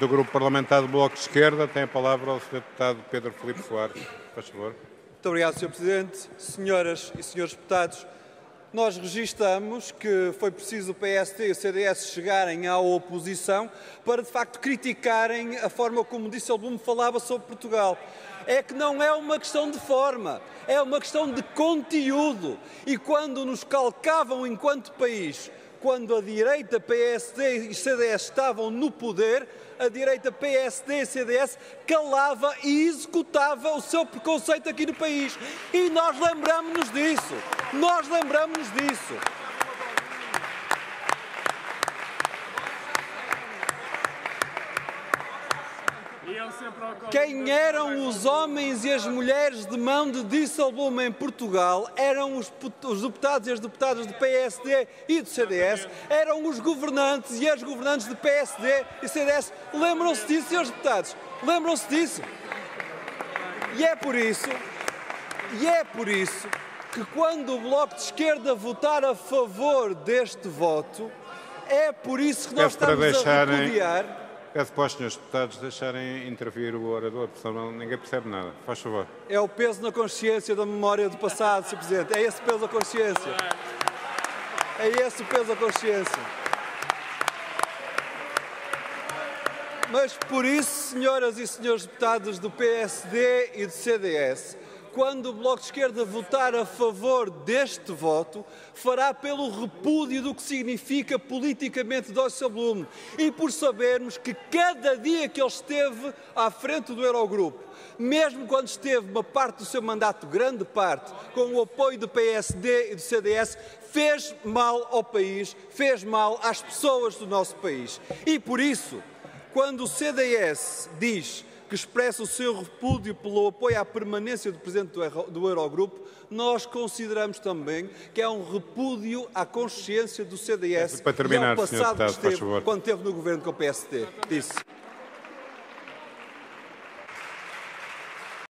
do Grupo Parlamentar do Bloco de Esquerda, tem a palavra o Sr. Deputado Pedro Filipe Soares. Faz favor. Muito obrigado, Sr. Presidente. Senhoras e senhores deputados, nós registramos que foi preciso o PSD e o CDS chegarem à oposição para, de facto, criticarem a forma como Dijsselbloem falava sobre Portugal. É que não é uma questão de forma, é uma questão de conteúdo. E quando nos calcavam enquanto país, quando a direita PSD e CDS estavam no poder, a direita PSD e CDS calava e executava o seu preconceito aqui no país. E nós lembramos-nos disso. Nós lembramos-nos disso. Quem eram os homens e as mulheres de mão de Dijsselbloem em Portugal eram os deputados e as deputadas do PSD e do CDS, eram os governantes e as governantes do PSD e CDS. Lembram-se disso, senhores deputados? Lembram-se disso? E é por isso que quando o Bloco de Esquerda votar a favor deste voto, é por isso que nós estamos a repudiar. Peço para os senhores deputados deixarem intervir o orador, porque senão ninguém percebe nada. Faz favor. É o peso na consciência da memória do passado, Sr. Presidente. É esse peso da consciência. É esse o peso da consciência. Mas por isso, senhoras e senhores deputados do PSD e do CDS, quando o Bloco de Esquerda votar a favor deste voto, fará pelo repúdio do que significa politicamente Dijsselbloem e por sabermos que cada dia que ele esteve à frente do Eurogrupo, mesmo quando esteve uma parte do seu mandato, grande parte, com o apoio do PSD e do CDS, fez mal ao país, fez mal às pessoas do nosso país. E por isso, quando o CDS diz que expressa o seu repúdio pelo apoio à permanência do Presidente do Eurogrupo, nós consideramos também que é um repúdio à consciência do CDS para terminar, e ao passado Sr. Deputado, que esteve quando esteve no governo com o PSD. Disse.